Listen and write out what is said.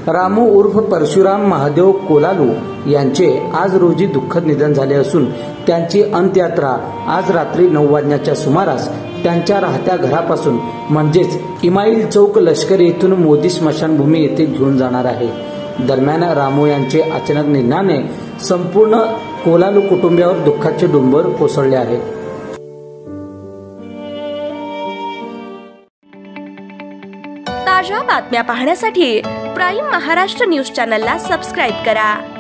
रामू उर्फ परशुराम महादेव कोलालू यांचे आज रोजी दुःखद निधन झाले असून त्यांची अंत्ययात्रा आज रात्री 9 वाजण्याच्या सुमारास त्यांच्या राहत्या घरापासून म्हणजेच इमाईल चौक लष्करी येथून मोदी स्मशानभूमी येथे घेऊन जाणार आहे। दरम्यान रामू यांचे अचानक निधनाने संपूर्ण कोलालू कुटुंबियावर दुःखाचे डोंगर कोसळले आहे। ताज्या बातम्या पाहण्यासाठी प्राईम महाराष्ट्र न्यूज चॅनलला सबस्क्राईब करा।